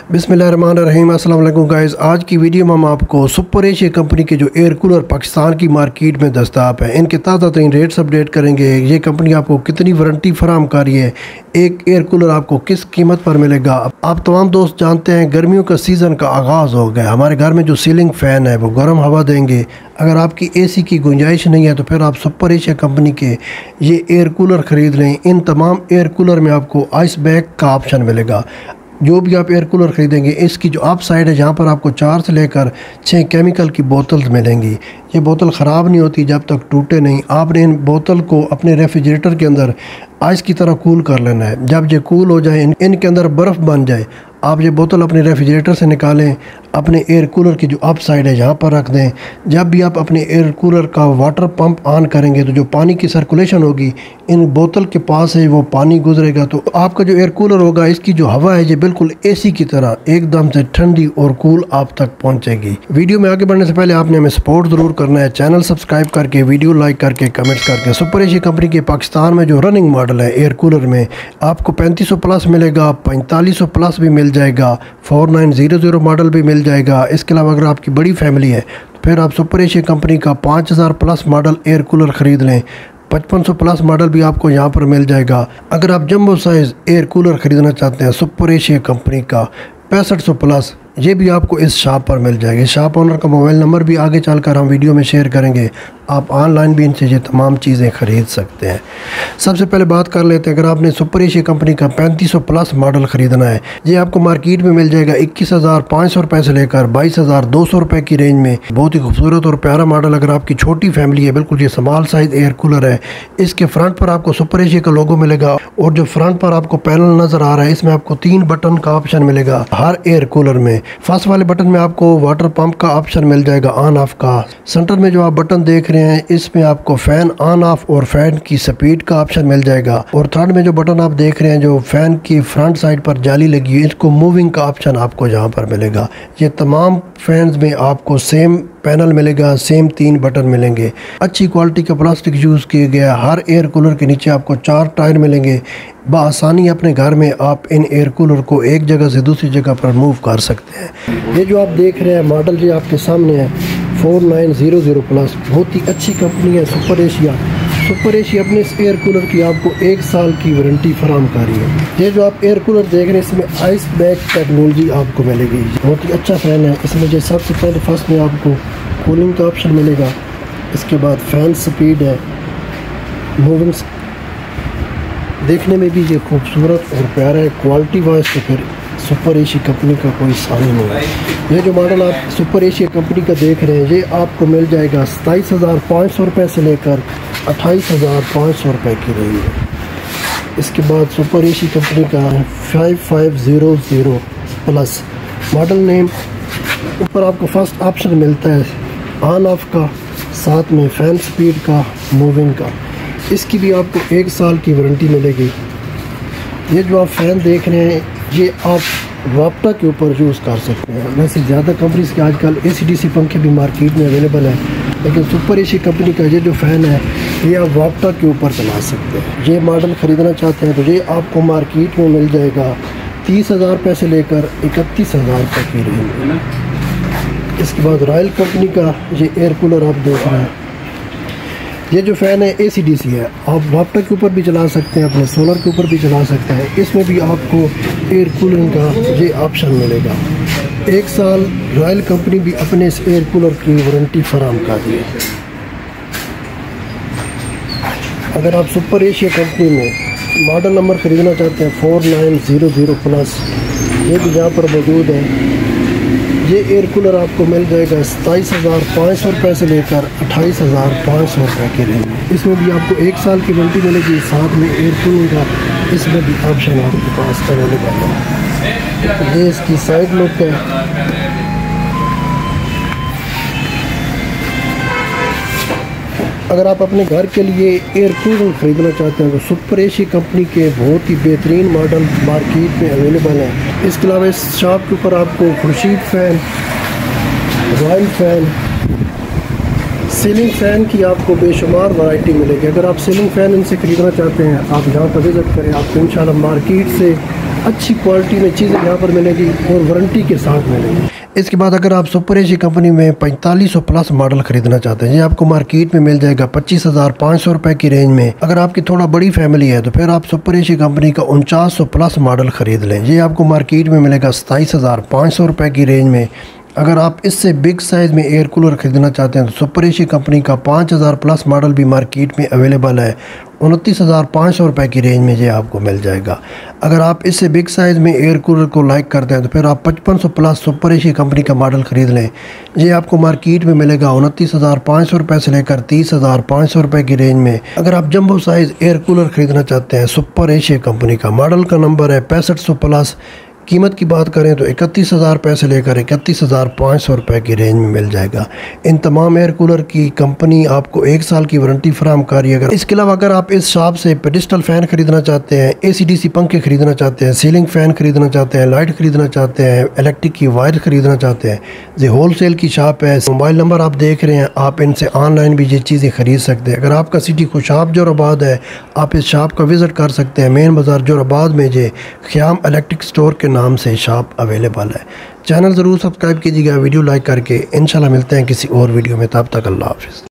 बिस्मिल्लाहिर्रहमानिर्रहीम। अस्सलाम वालेकुम गाइस। आज की वीडियो में हम आपको सुपर एशिया कंपनी के जो एयर कूलर पाकिस्तान की मार्केट में दस्ताब है, इनके ताज़ा तरीन रेट्स अपडेट करेंगे। ये कंपनी आपको कितनी वारंटी फराम कर रही है, एक एयर कूलर आपको किस कीमत पर मिलेगा। आप तमाम दोस्त जानते हैं गर्मियों का सीज़न का आगाज़ हो गया। हमारे घर में जो सीलिंग फ़ैन है वो गर्म हवा देंगे। अगर आपकी एसी की गुंजाइश नहीं है तो फिर आप सुपर एशिया कंपनी के ये एयर कूलर ख़रीद लें। इन तमाम एयर कूलर में आपको आइस बैग का ऑप्शन मिलेगा। जो भी आप एयर कूलर ख़रीदेंगे, इसकी जो आप साइड है जहाँ पर आपको 4 से लेकर 6 केमिकल की बोतल्स मिलेंगी। ये बोतल ख़राब नहीं होती जब तक टूटे नहीं। आपने इन बोतल को अपने रेफ्रिजरेटर के अंदर आइस की तरह कूल कर लेना है। जब ये कूल हो जाए, इनके अंदर बर्फ़ बन जाए, आप ये बोतल अपने रेफ्रिजरेटर से निकालें, अपने एयर कूलर की जो अप साइड है यहाँ पर रख दें। जब भी आप अपने एयर कूलर का वाटर पंप ऑन करेंगे तो जो पानी की सर्कुलेशन होगी, इन बोतल के पास से वो पानी गुजरेगा तो आपका जो एयर कूलर होगा, इसकी जो हवा है ये बिल्कुल एसी की तरह एकदम से ठंडी और कूल आप तक पहुँचेगी। वीडियो में आगे बढ़ने से पहले आपने हमें सपोर्ट ज़रूर करना है, चैनल सब्सक्राइब करके, वीडियो लाइक करके, कमेंट्स करके। सुपर एशिया कंपनी के पाकिस्तान में जो रनिंग मॉडल है एयर कूलर में, आपको 3500 प्लस मिलेगा, 4500 प्लस भी मिल जाएगा, 4900 मॉडल भी मिल जाएगा। इसके अलावा अगर आपकी बड़ी फैमिली है तो फिर आप सुपर एशिया कंपनी का 5000 प्लस मॉडल एयर कूलर ख़रीद लें। 5500 प्लस मॉडल भी आपको यहाँ पर मिल जाएगा। अगर आप जंबो साइज़ एयर कूलर ख़रीदना चाहते हैं सुपर एशिया कंपनी का 6500 प्लस, ये भी आपको इस शॉप पर मिल जाएगी। शॉप ओनर का मोबाइल नंबर भी आगे चलकर हम वीडियो में शेयर करेंगे। आप ऑनलाइन भी इनसे ये तमाम चीज़ें ख़रीद सकते हैं। सबसे पहले बात कर लेते हैं, अगर आपने सुपर एशिया कंपनी का 3500 प्लस मॉडल ख़रीदना है, ये आपको मार्केट में मिल जाएगा 21,500 रुपये से लेकर 22,200 रुपये की रेंज में। बहुत ही खूबसूरत और प्यारा मॉडल। अगर आपकी छोटी फैमिली है, बिल्कुल ये स्मॉल साइज़ एयर कूलर है। इसके फ्रंट पर आपको सुपर एशिया का लोगो मिलेगा और जो फ्रंट पर आपको पैनल नज़र आ रहा है, इसमें आपको 3 बटन का ऑप्शन मिलेगा हर एयर कूलर में। फर्स्ट वाले बटन में आपको वाटर पंप का ऑप्शन मिल जाएगा ऑन ऑफ का। सेंटर में जो आप बटन देख रहे हैं, इसमें आपको फैन ऑन ऑफ और फैन की स्पीड का ऑप्शन मिल जाएगा। और थर्ड में जो बटन आप देख रहे हैं, जो फैन की फ्रंट साइड पर जाली लगी है, इसको मूविंग का ऑप्शन आपको यहाँ पर मिलेगा। ये तमाम फैंस में आपको सेम पैनल मिलेगा, सेम 3 बटन मिलेंगे। अच्छी क्वालिटी का प्लास्टिक यूज़ किया गया। हर एयर कूलर के नीचे आपको 4 टायर मिलेंगे। बआसानी अपने घर में आप इन एयर कूलर को एक जगह से दूसरी जगह पर मूव कर सकते हैं। ये जो आप देख रहे हैं मॉडल, ये आपके सामने है 4900 प्लस। बहुत ही अच्छी कंपनी है सुपर एशिया। सुपर एशिया अपने इस एयर कूलर की आपको 1 साल की वारंटी फराम कर रही है। ये जो आप एयर कूलर देख रहे हैं, इसमें आइस बैग टेक्नोलॉजी आपको मिलेगी। बहुत ही अच्छा फ़ैन है। इसमें जो सबसे पहले फर्स्ट में आपको कूलिंग का ऑप्शन मिलेगा। इसके बाद फैन स्पीड है, मूविंग। देखने में भी ये खूबसूरत और प्यारा है। क्वालिटी वाइज तो फिर सुपर एशिया कंपनी का कोई सानी नहीं है। ये जो मॉडल आप सुपर एशिया कंपनी का देख रहे हैं, ये आपको मिल जाएगा 27,500 रुपये से लेकर 28,500 रुपये की रेंज में। इसके बाद सुपर एशिया कंपनी का 5500 प्लस मॉडल नेम। ऊपर आपको फर्स्ट ऑप्शन मिलता है ऑन ऑफ का, साथ में फैन स्पीड का, मूविंग का। इसकी भी आपको 1 साल की वारंटी मिलेगी। ये जो आप फ़ैन देख रहे हैं, ये आप वाप्टा के ऊपर यूज़ कर सकते हैं। वैसे ज़्यादा कंपनीज़ के आजकल AC/DC पंखे भी मार्केट में अवेलेबल है, लेकिन सुपर एशिया कंपनी का ये जो फ़ैन है, ये आप वाप्टा के ऊपर चला सकते हैं। ये मॉडल ख़रीदना चाहते हैं तो ये आपको मार्केट में मिल जाएगा 30,000 रुपये से लेकर 31,000 रुपये की रेंज में। इसके बाद रॉयल कंपनी का ये एयर कूलर आप देख रहे हैं। ये जो फ़ैन है AC/DC है, आप वाप्टा के ऊपर भी चला सकते हैं, अपने सोलर के ऊपर भी चला सकते हैं। इसमें भी आपको एयर कूलिंग का ये ऑप्शन मिलेगा। 1 साल रॉयल कंपनी भी अपने इस एयर कूलर की वारंटी फराम कर दी है। अगर आप सुपर एशिया कंपनी में मॉडल नंबर ख़रीदना चाहते हैं 4900 प्लस, ये भी यहाँ पर मौजूद है। ये एयर कूलर आपको मिल जाएगा 27,500 रुपये से लेकर 28,500 रुपये की रेंज में। इसमें भी आपको 1 साल की वारंटी मिलेगी, साथ में एयर कूलिंग का इसमें भी ऑप्शन आपके पास अवेलेबल है। ये इसकी साइड लुक है। अगर आप अपने घर के लिए एयर कूलर ख़रीदना चाहते हैं तो सुपर एशिया कंपनी के बहुत ही बेहतरीन मॉडल मार्केट में अवेलेबल है। इसके अलावा इस शॉप के ऊपर आपको Khurshid fan, royal fan, ceiling fan की आपको बेशुमार वैरायटी मिलेगी। अगर आप सीलिंग फ़ैन इनसे ख़रीदना चाहते हैं, आप यहाँ पर विज़िट करें। आपको इंशाल्लाह मार्केट से अच्छी क्वालिटी में चीज़ें यहाँ पर मिलेगी और वारंटी के साथ मिलेगी। इसके बाद अगर आप सुपर एसी कंपनी में 4500 प्लस मॉडल खरीदना चाहते हैं, ये आपको मार्केट में मिल जाएगा 25,500 रुपये की रेंज में। अगर आपकी थोड़ा बड़ी फैमिली है तो फिर आप सुपर एसी कंपनी का 4900 प्लस मॉडल खरीद लें, ये आपको मार्केट में मिलेगा 27,500 रुपये की रेंज में। अगर आप इससे बिग साइज़ में एयर कूलर ख़रीदना चाहते हैं तो सुपर एसी कंपनी का 5000 प्लस मॉडल भी मार्केट में अवेलेबल है, 29,500 रुपये की रेंज में ये आपको मिल जाएगा। अगर आप इससे बिग साइज़ में एयर कूलर को लाइक करते हैं तो फिर आप 5500 प्लस सुपर एसी कंपनी का मॉडल ख़रीद लें, ये आपको मार्केट में मिलेगा 29,500 रुपये से लेकर 30,500 रुपये की रेंज में। अगर आप जंबो साइज़ एयर कूलर ख़रीदना चाहते हैं सुपर एसी कंपनी का, मॉडल का नंबर है 6500 प्लस, कीमत की बात करें तो 31,000 रुपये से लेकर 31,500 रुपये की रेंज में मिल जाएगा। इन तमाम एयर कूलर की कंपनी आपको 1 साल की वारंटी फराहम कर रही है। इसके अलावा अगर आप इस शॉप से पेडिस्टल फ़ैन ख़रीदना चाहते हैं, AC/DC पंखे ख़रीदना चाहते हैं, सीलिंग फ़ैन ख़रीदना चाहते हैं, लाइट ख़रीदना चाहते हैं, इलेक्ट्रिक की वायर ख़रीदना चाहते हैं, ये होल सेल की शॉप है। मोबाइल नंबर आप देख रहे हैं, आप इनसे ऑनलाइन भी ये चीज़ें ख़रीद सकते हैं। अगर आपका सिटी खुशाब जोराबाद है, आप इस शॉप का विज़िट कर सकते हैं। मेन बाज़ार जोराबाद में ये ख़याम इलेक्ट्रिक स्टोर के नाम से शॉप अवेलेबल है। चैनल ज़रूर सब्सक्राइब कीजिएगा, वीडियो लाइक करके। इंशाल्लाह मिलते हैं किसी और वीडियो में, तब तक अल्लाह हाफ़िज़।